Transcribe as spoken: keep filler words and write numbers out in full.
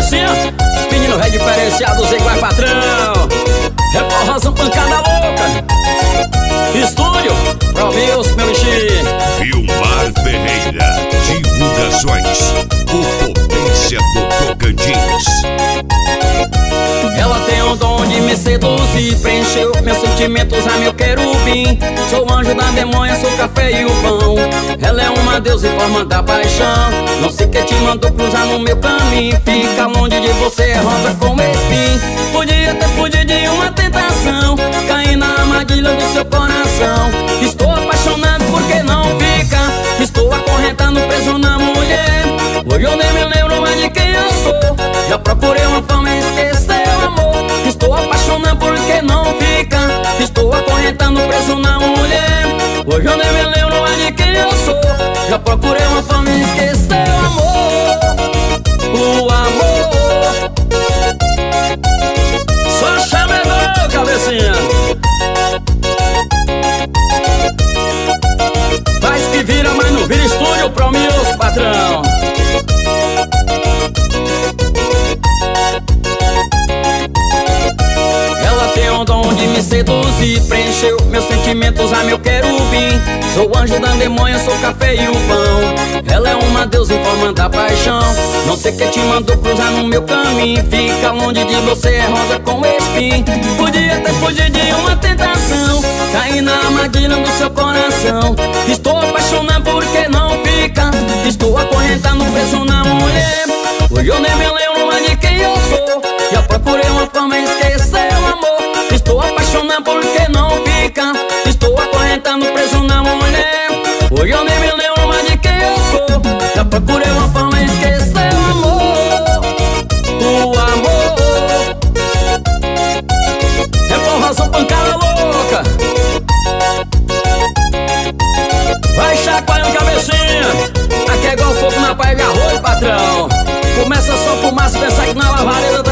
cabecinha. Menino ré diferenciado, Zé igual patrão. É forrozão pancada louca. Estúdio, Promeus, meu bichinho. Vilmar Ferreira, divulgações, o Potência do Tocantins. Ela tem o dom de me seduzir, preencheu meus sentimentos a meu querubim. Sou anjo da demônia, sou café e o pão. Ela é uma deusa em forma da paixão. Não sei que te mandou cruzar no meu caminho. Fica longe de você, é rosa com espinho. Podia ter fugido de uma tentação, cair na armadilha do seu coração. Estou apaixonado porque não fica. Estou acorrentado, preso na mulher. Hoje eu nem me lembro mais de quem eu sou. Já procurei uma forma e esquecer o amor. Estou apaixonado porque não fica. Estou acorrentado, preso na mulher. Hoje eu nem me lembro mais de quem eu sou. Já procurei uma forma e esquecer o amor. O amor. Só chama não, cabecinha. Faz que vira, mas não vira estúdio, Promeus, patrão. Ela tem o dom de me seduzir, preencheu meus sentimentos a meu querubim. Sou anjo da demônia, sou café e o pão. Ela é uma deusa em forma da paixão. Não sei que te mandou cruzar no meu caminho. Fica longe de você, é rosa com espinho. Podia ter fugido de uma tentação, cair na armadilha do seu coração. Estou apaixonado porque não fica. Estou acorrentado, preso na mulher. Hoje eu nem me lembro mais de quem eu sou. Já procurei uma forma e esquecer o amor. Estou apaixonado porque não fica. Estou acorrentado, preso na mulher. Hoje eu nem me lembro mais de quem eu sou. Já procurei uma forma e esquecer o amor. O amor. É forrozão pancada louca. Vai chacoalhando cabecinha. Aqui é igual fogo na paia de arroz, patrão. Começa só fumaça, pensar que na lavareda tá